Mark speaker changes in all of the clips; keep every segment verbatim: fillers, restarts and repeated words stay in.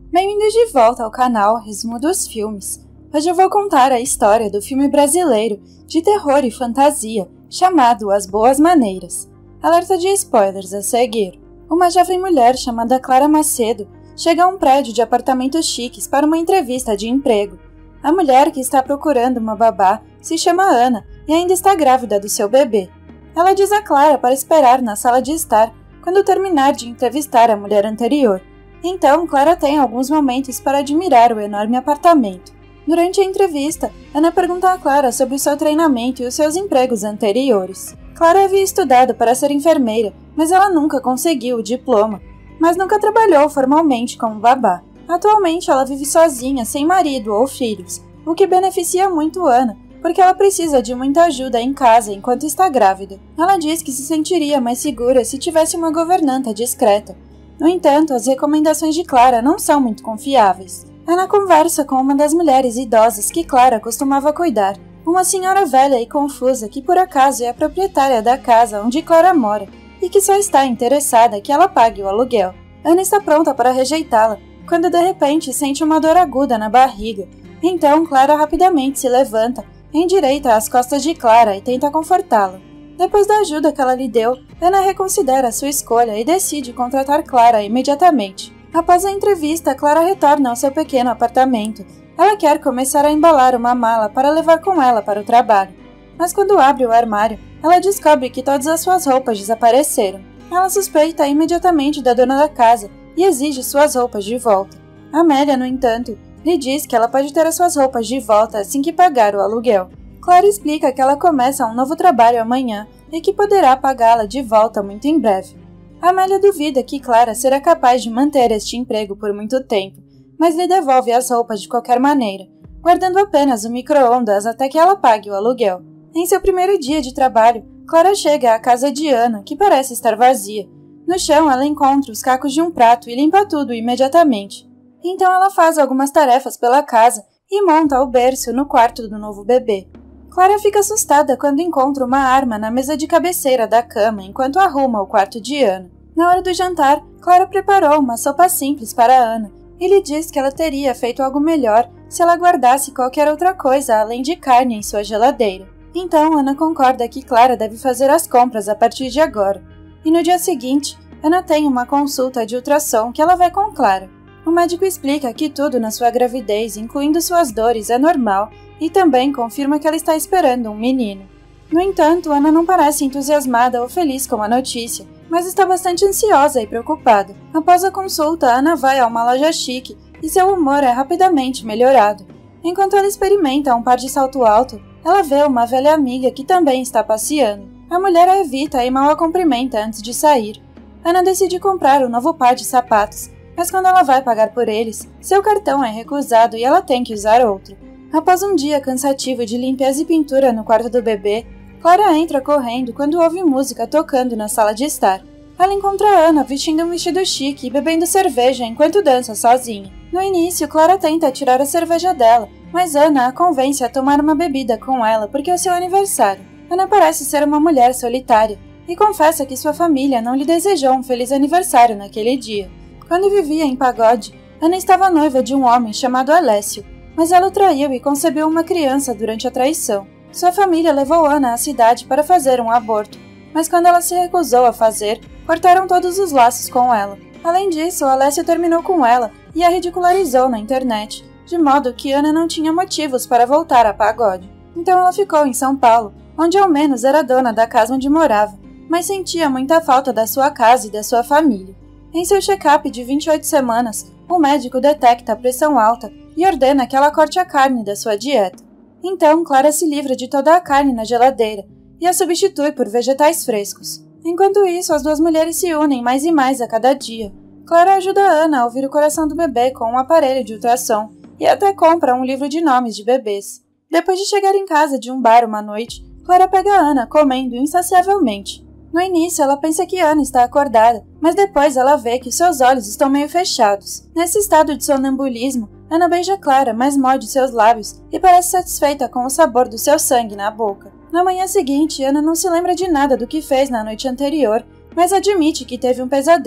Speaker 1: Bem-vindos de volta ao canal Resumo dos Filmes. Hoje eu vou contar a história do filme brasileiro de terror e fantasia chamado As Boas Maneiras. Alerta de spoilers a seguir. Uma jovem mulher chamada Clara Macedo chega a um prédio de apartamentos chiques para uma entrevista de emprego. A mulher que está procurando uma babá se chama Ana e ainda está grávida do seu bebê. Ela diz a Clara para esperar na sala de estar quando terminar de entrevistar a mulher anterior. Então, Clara tem alguns momentos para admirar o enorme apartamento. Durante a entrevista, Ana pergunta a Clara sobre o seu treinamento e os seus empregos anteriores. Clara havia estudado para ser enfermeira, mas ela nunca conseguiu o diploma, mas nunca trabalhou formalmente como babá. Atualmente, ela vive sozinha, sem marido ou filhos, o que beneficia muito Ana, porque ela precisa de muita ajuda em casa enquanto está grávida. Ela diz que se sentiria mais segura se tivesse uma governanta discreta. No entanto, as recomendações de Clara não são muito confiáveis. Ana conversa com uma das mulheres idosas que Clara costumava cuidar, uma senhora velha e confusa que por acaso é a proprietária da casa onde Clara mora e que só está interessada que ela pague o aluguel. Ana está pronta para rejeitá-la, quando de repente sente uma dor aguda na barriga. Então Clara rapidamente se levanta, endireita as costas de Clara e tenta confortá-la. Depois da ajuda que ela lhe deu, Ana reconsidera sua escolha e decide contratar Clara imediatamente. Após a entrevista, Clara retorna ao seu pequeno apartamento. Ela quer começar a embalar uma mala para levar com ela para o trabalho. Mas quando abre o armário, ela descobre que todas as suas roupas desapareceram. Ela suspeita imediatamente da dona da casa e exige suas roupas de volta. Amélia, no entanto, lhe diz que ela pode ter as suas roupas de volta assim que pagar o aluguel. Clara explica que ela começa um novo trabalho amanhã e que poderá pagá-la de volta muito em breve. Amélia duvida que Clara será capaz de manter este emprego por muito tempo, mas lhe devolve as roupas de qualquer maneira, guardando apenas o micro-ondas até que ela pague o aluguel. Em seu primeiro dia de trabalho, Clara chega à casa de Ana, que parece estar vazia. No chão, ela encontra os cacos de um prato e limpa tudo imediatamente. Então ela faz algumas tarefas pela casa e monta o berço no quarto do novo bebê. Clara fica assustada quando encontra uma arma na mesa de cabeceira da cama enquanto arruma o quarto de Ana. Na hora do jantar, Clara preparou uma sopa simples para Ana e lhe diz que ela teria feito algo melhor se ela guardasse qualquer outra coisa além de carne em sua geladeira. Então Ana concorda que Clara deve fazer as compras a partir de agora. E no dia seguinte, Ana tem uma consulta de ultrassom que ela vai com Clara. O médico explica que tudo na sua gravidez, incluindo suas dores, é normal e também confirma que ela está esperando um menino. No entanto, Ana não parece entusiasmada ou feliz com a notícia, mas está bastante ansiosa e preocupada. Após a consulta, Ana vai a uma loja chique e seu humor é rapidamente melhorado. Enquanto ela experimenta um par de salto alto, ela vê uma velha amiga que também está passeando. A mulher a evita e mal a cumprimenta antes de sair. Ana decide comprar um novo par de sapatos, mas quando ela vai pagar por eles, seu cartão é recusado e ela tem que usar outro. Após um dia cansativo de limpeza e pintura no quarto do bebê, Clara entra correndo quando ouve música tocando na sala de estar. Ela encontra Ana vestindo um vestido chique e bebendo cerveja enquanto dança sozinha. No início, Clara tenta tirar a cerveja dela, mas Ana a convence a tomar uma bebida com ela porque é seu aniversário. Ana parece ser uma mulher solitária e confessa que sua família não lhe desejou um feliz aniversário naquele dia. Quando vivia em Pagode, Ana estava noiva de um homem chamado Alessio, mas ela o traiu e concebeu uma criança durante a traição. Sua família levou Ana à cidade para fazer um aborto, mas quando ela se recusou a fazer, cortaram todos os laços com ela. Além disso, Alessio terminou com ela e a ridicularizou na internet, de modo que Ana não tinha motivos para voltar a Pagode. Então ela ficou em São Paulo, onde ao menos era dona da casa onde morava, mas sentia muita falta da sua casa e da sua família. Em seu check-up de vinte e oito semanas, o médico detecta a pressão alta e ordena que ela corte a carne da sua dieta. Então, Clara se livra de toda a carne na geladeira e a substitui por vegetais frescos. Enquanto isso, as duas mulheres se unem mais e mais a cada dia. Clara ajuda Ana a ouvir o coração do bebê com um aparelho de ultrassom e até compra um livro de nomes de bebês. Depois de chegar em casa de um bar uma noite, Clara pega Ana comendo insaciavelmente. No início, ela pensa que Ana está acordada, mas depois ela vê que seus olhos estão meio fechados. Nesse estado de sonambulismo, Ana beija Clara, mas morde seus lábios e parece satisfeita com o sabor do seu sangue na boca. Na manhã seguinte, Ana não se lembra de nada do que fez na noite anterior, mas admite que teve um pesadelo.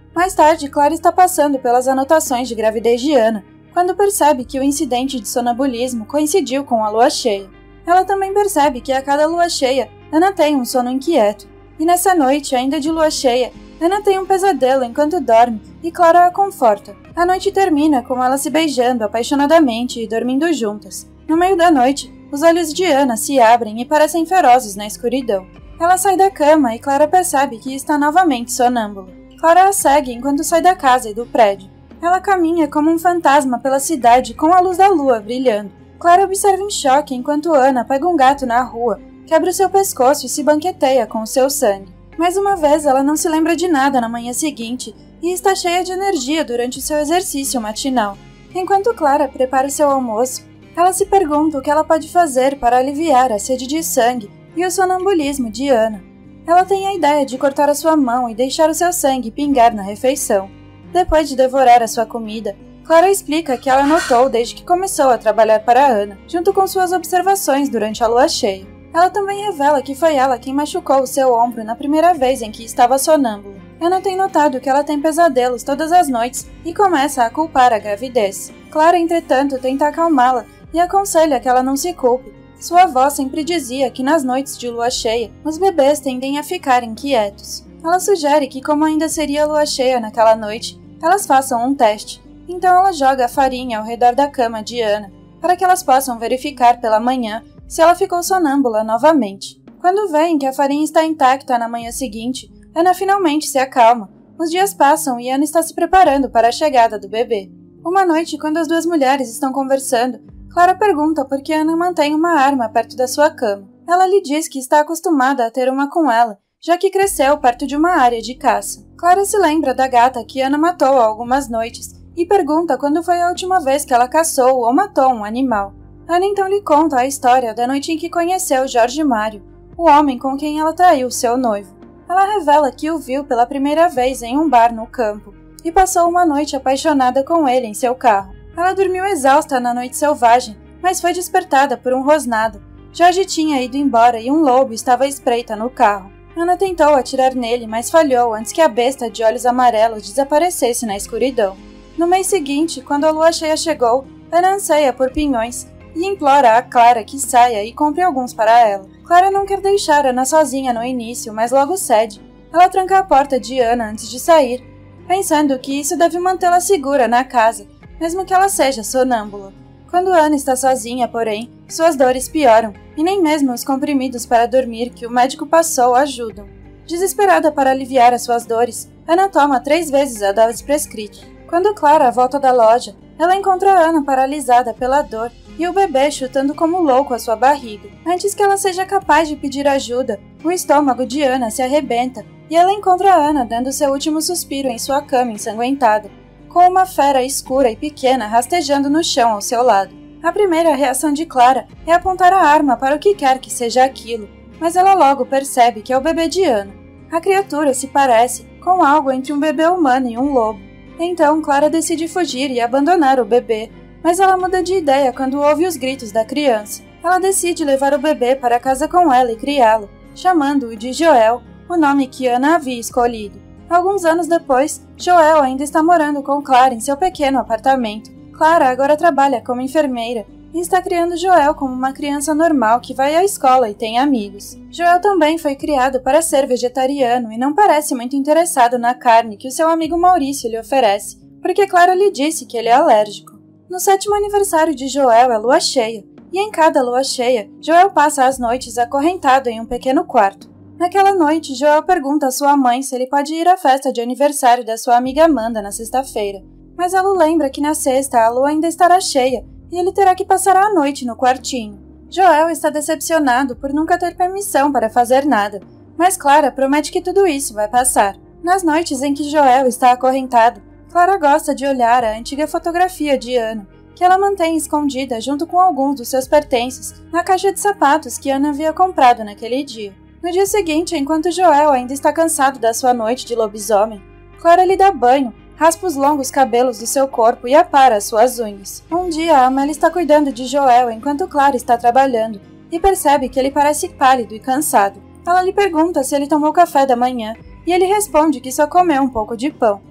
Speaker 1: Mais tarde, Clara está passando pelas anotações de gravidez de Ana, quando percebe que o incidente de sonambulismo coincidiu com a lua cheia. Ela também percebe que a cada lua cheia, Ana tem um sono inquieto, e nessa noite, ainda de lua cheia, Ana tem um pesadelo enquanto dorme e Clara a conforta. A noite termina com ela se beijando apaixonadamente e dormindo juntas. No meio da noite, os olhos de Ana se abrem e parecem ferozes na escuridão. Ela sai da cama e Clara percebe que está novamente sonâmbula. Clara a segue enquanto sai da casa e do prédio. Ela caminha como um fantasma pela cidade com a luz da lua brilhando. Clara observa em choque enquanto Ana pega um gato na rua, quebra o seu pescoço e se banqueteia com o seu sangue. Mais uma vez, ela não se lembra de nada na manhã seguinte e está cheia de energia durante o seu exercício matinal. Enquanto Clara prepara o seu almoço, ela se pergunta o que ela pode fazer para aliviar a sede de sangue e o sonambulismo de Ana. Ela tem a ideia de cortar a sua mão e deixar o seu sangue pingar na refeição. Depois de devorar a sua comida, Clara explica que ela notou desde que começou a trabalhar para Ana, junto com suas observações durante a lua cheia. Ela também revela que foi ela quem machucou o seu ombro na primeira vez em que estava sonâmbula. Ana tem notado que ela tem pesadelos todas as noites e começa a culpar a gravidez. Clara, entretanto, tenta acalmá-la e aconselha que ela não se culpe. Sua avó sempre dizia que nas noites de lua cheia, os bebês tendem a ficar inquietos. Ela sugere que, como ainda seria lua cheia naquela noite, elas façam um teste. Então ela joga a farinha ao redor da cama de Ana, para que elas possam verificar pela manhã se ela ficou sonâmbula novamente. Quando veem que a farinha está intacta na manhã seguinte, Ana finalmente se acalma. Os dias passam e Ana está se preparando para a chegada do bebê. Uma noite, quando as duas mulheres estão conversando, Clara pergunta por que Ana mantém uma arma perto da sua cama. Ela lhe diz que está acostumada a ter uma com ela, já que cresceu perto de uma área de caça. Clara se lembra da gata que Ana matou há algumas noites e pergunta quando foi a última vez que ela caçou ou matou um animal. Ana então lhe conta a história da noite em que conheceu Jorge Mário, o homem com quem ela traiu seu noivo. Ela revela que o viu pela primeira vez em um bar no campo e passou uma noite apaixonada com ele em seu carro. Ela dormiu exausta na noite selvagem, mas foi despertada por um rosnado. Jorge tinha ido embora e um lobo estava à espreita no carro. Ana tentou atirar nele, mas falhou antes que a besta de olhos amarelos desaparecesse na escuridão. No mês seguinte, quando a lua cheia chegou, Ana anseia por pinhões e implora a Clara que saia e compre alguns para ela. Clara não quer deixar Ana sozinha no início, mas logo cede. Ela tranca a porta de Ana antes de sair, pensando que isso deve mantê-la segura na casa, mesmo que ela seja sonâmbula. Quando Ana está sozinha, porém, suas dores pioram, e nem mesmo os comprimidos para dormir que o médico passou ajudam. Desesperada para aliviar as suas dores, Ana toma três vezes a dose prescrita. Quando Clara volta da loja, ela encontra Ana paralisada pela dor e o bebê chutando como louco a sua barriga. Antes que ela seja capaz de pedir ajuda, o estômago de Ana se arrebenta e ela encontra Ana dando seu último suspiro em sua cama ensanguentada, com uma fera escura e pequena rastejando no chão ao seu lado. A primeira reação de Clara é apontar a arma para o que quer que seja aquilo, mas ela logo percebe que é o bebê de Ana. A criatura se parece com algo entre um bebê humano e um lobo. Então Clara decide fugir e abandonar o bebê, mas ela muda de ideia quando ouve os gritos da criança. Ela decide levar o bebê para casa com ela e criá-lo, chamando-o de Joel, o nome que Ana havia escolhido. Alguns anos depois, Joel ainda está morando com Clara em seu pequeno apartamento. Clara agora trabalha como enfermeira e está criando Joel como uma criança normal que vai à escola e tem amigos. Joel também foi criado para ser vegetariano e não parece muito interessado na carne que o seu amigo Maurício lhe oferece, porque Clara lhe disse que ele é alérgico. No sétimo aniversário de Joel é lua cheia, e em cada lua cheia, Joel passa as noites acorrentado em um pequeno quarto. Naquela noite, Joel pergunta à sua mãe se ele pode ir à festa de aniversário da sua amiga Amanda na sexta-feira, mas ela o lembra que na sexta a lua ainda estará cheia e ele terá que passar a noite no quartinho. Joel está decepcionado por nunca ter permissão para fazer nada, mas Clara promete que tudo isso vai passar. Nas noites em que Joel está acorrentado, Clara gosta de olhar a antiga fotografia de Ana, que ela mantém escondida junto com alguns dos seus pertences na caixa de sapatos que Ana havia comprado naquele dia. No dia seguinte, enquanto Joel ainda está cansado da sua noite de lobisomem, Clara lhe dá banho, raspa os longos cabelos do seu corpo e apara as suas unhas. Um dia, a Amélia está cuidando de Joel enquanto Clara está trabalhando e percebe que ele parece pálido e cansado. Ela lhe pergunta se ele tomou café da manhã e ele responde que só comeu um pouco de pão.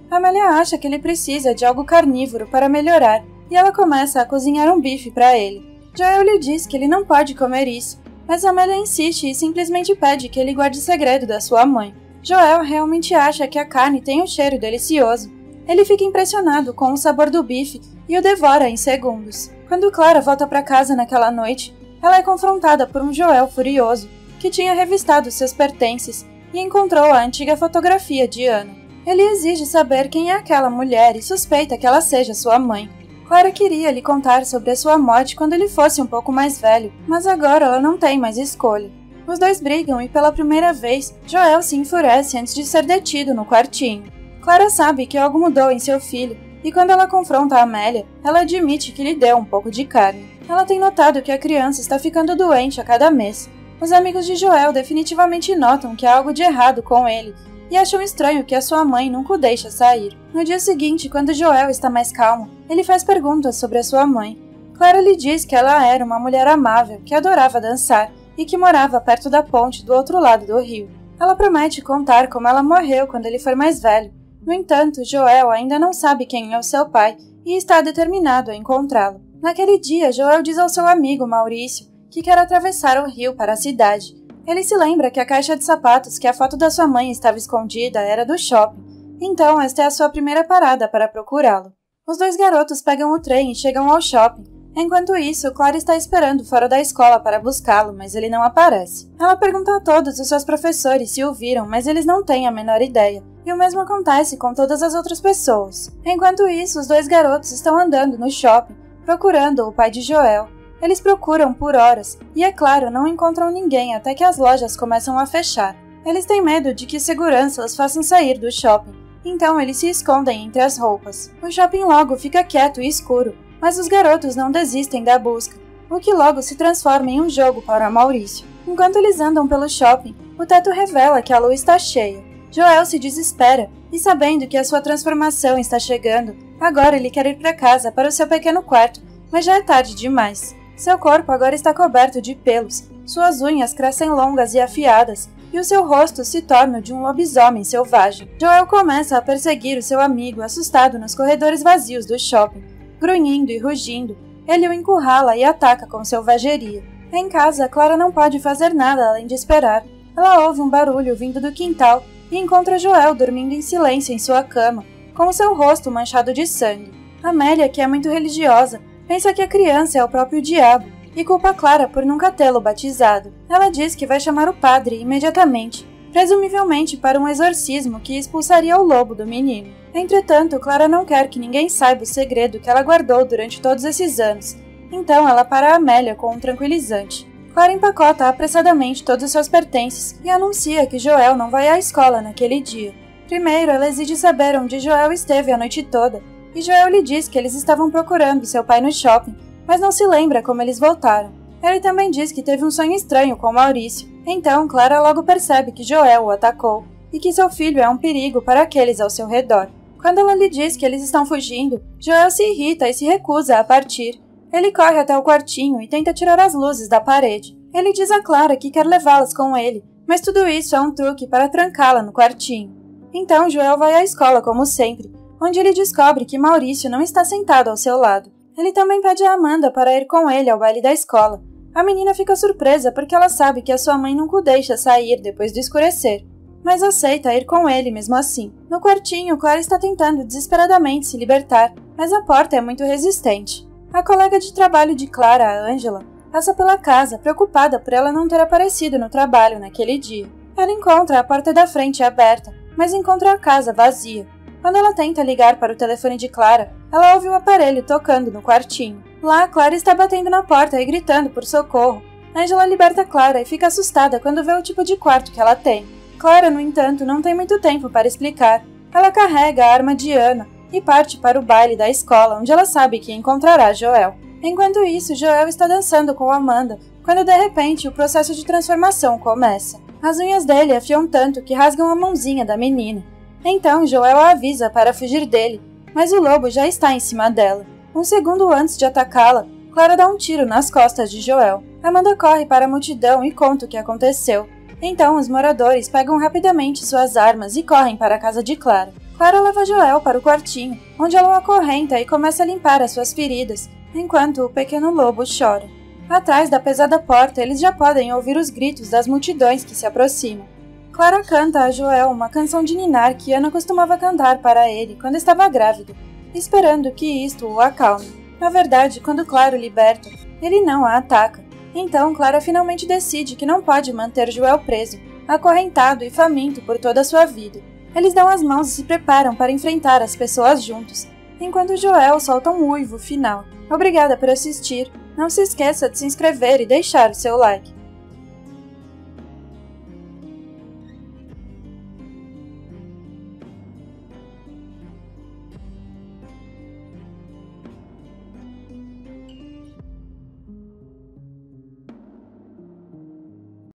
Speaker 1: Amélia acha que ele precisa de algo carnívoro para melhorar e ela começa a cozinhar um bife para ele. Joel lhe diz que ele não pode comer isso, mas Amélia insiste e simplesmente pede que ele guarde o segredo da sua mãe. Joel realmente acha que a carne tem um cheiro delicioso. Ele fica impressionado com o sabor do bife e o devora em segundos. Quando Clara volta para casa naquela noite, ela é confrontada por um Joel furioso, que tinha revistado seus pertences e encontrou a antiga fotografia de Ana. Ele exige saber quem é aquela mulher e suspeita que ela seja sua mãe. Clara queria lhe contar sobre a sua morte quando ele fosse um pouco mais velho, mas agora ela não tem mais escolha. Os dois brigam e pela primeira vez, Joel se enfurece antes de ser detido no quartinho. Clara sabe que algo mudou em seu filho, e quando ela confronta a Amélia, ela admite que lhe deu um pouco de carne. Ela tem notado que a criança está ficando doente a cada mês. Os amigos de Joel definitivamente notam que há algo de errado com ele, e acham estranho que a sua mãe nunca o deixa sair. No dia seguinte, quando Joel está mais calmo, ele faz perguntas sobre a sua mãe. Clara lhe diz que ela era uma mulher amável, que adorava dançar, e que morava perto da ponte do outro lado do rio. Ela promete contar como ela morreu quando ele for mais velho. No entanto, Joel ainda não sabe quem é o seu pai e está determinado a encontrá-lo. Naquele dia, Joel diz ao seu amigo Maurício que quer atravessar o rio para a cidade. Ele se lembra que a caixa de sapatos que a foto da sua mãe estava escondida era do shopping, então esta é a sua primeira parada para procurá-lo. Os dois garotos pegam o trem e chegam ao shopping. Enquanto isso, Clara está esperando fora da escola para buscá-lo, mas ele não aparece. Ela pergunta a todos os seus professores se o viram, mas eles não têm a menor ideia. E o mesmo acontece com todas as outras pessoas. Enquanto isso, os dois garotos estão andando no shopping, procurando o pai de Joel. Eles procuram por horas, e é claro, não encontram ninguém até que as lojas começam a fechar. Eles têm medo de que segurança os façam sair do shopping, então eles se escondem entre as roupas. O shopping logo fica quieto e escuro, mas os garotos não desistem da busca, o que logo se transforma em um jogo para Maurício. Enquanto eles andam pelo shopping, o teto revela que a lua está cheia. Joel se desespera, e sabendo que a sua transformação está chegando, agora ele quer ir para casa para o seu pequeno quarto, mas já é tarde demais. Seu corpo agora está coberto de pelos, suas unhas crescem longas e afiadas, e o seu rosto se torna de um lobisomem selvagem. Joel começa a perseguir o seu amigo assustado nos corredores vazios do shopping. Grunhindo e rugindo, ele o encurrala e ataca com selvageria. Em casa, Clara não pode fazer nada além de esperar. Ela ouve um barulho vindo do quintal e encontra Joel dormindo em silêncio em sua cama, com o seu rosto manchado de sangue. Amélia, que é muito religiosa, pensa que a criança é o próprio diabo e culpa Clara por nunca tê-lo batizado. Ela diz que vai chamar o padre imediatamente, presumivelmente para um exorcismo que expulsaria o lobo do menino. Entretanto, Clara não quer que ninguém saiba o segredo que ela guardou durante todos esses anos, então ela para a Amélia com um tranquilizante. Clara empacota apressadamente todos os seus pertences e anuncia que Joel não vai à escola naquele dia. Primeiro, ela exige saber onde Joel esteve a noite toda, e Joel lhe diz que eles estavam procurando seu pai no shopping, mas não se lembra como eles voltaram. Ele também diz que teve um sonho estranho com Maurício, então Clara logo percebe que Joel o atacou, e que seu filho é um perigo para aqueles ao seu redor. Quando ela lhe diz que eles estão fugindo, Joel se irrita e se recusa a partir. Ele corre até o quartinho e tenta tirar as luzes da parede. Ele diz a Clara que quer levá-las com ele, mas tudo isso é um truque para trancá-la no quartinho. Então Joel vai à escola como sempre, onde ele descobre que Maurício não está sentado ao seu lado. Ele também pede a Amanda para ir com ele ao baile da escola. A menina fica surpresa porque ela sabe que a sua mãe nunca o deixa sair depois do escurecer, mas aceita ir com ele mesmo assim. No quartinho, Clara está tentando desesperadamente se libertar, mas a porta é muito resistente. A colega de trabalho de Clara, a Angela, passa pela casa, preocupada por ela não ter aparecido no trabalho naquele dia. Ela encontra a porta da frente aberta, mas encontra a casa vazia. Quando ela tenta ligar para o telefone de Clara, ela ouve o aparelho tocando no quartinho. Lá, Clara está batendo na porta e gritando por socorro. Angela liberta Clara e fica assustada quando vê o tipo de quarto que ela tem. Clara, no entanto, não tem muito tempo para explicar. Ela carrega a arma de Ana e parte para o baile da escola, onde ela sabe que encontrará Joel. Enquanto isso, Joel está dançando com Amanda, quando de repente o processo de transformação começa. As unhas dele afiam tanto que rasgam a mãozinha da menina. Então Joel a avisa para fugir dele, mas o lobo já está em cima dela. Um segundo antes de atacá-la, Clara dá um tiro nas costas de Joel. Amanda corre para a multidão e conta o que aconteceu. Então os moradores pegam rapidamente suas armas e correm para a casa de Clara. Clara leva Joel para o quartinho, onde ela o acorrenta e começa a limpar as suas feridas, enquanto o pequeno lobo chora. Atrás da pesada porta, eles já podem ouvir os gritos das multidões que se aproximam. Clara canta a Joel uma canção de ninar que Ana costumava cantar para ele quando estava grávida, esperando que isto o acalme. Na verdade, quando Clara o liberta, ele não a ataca. Então Clara finalmente decide que não pode manter Joel preso, acorrentado e faminto por toda a sua vida. Eles dão as mãos e se preparam para enfrentar as pessoas juntos, enquanto Joel solta um uivo final. Obrigada por assistir. Não se esqueça de se inscrever e deixar o seu like.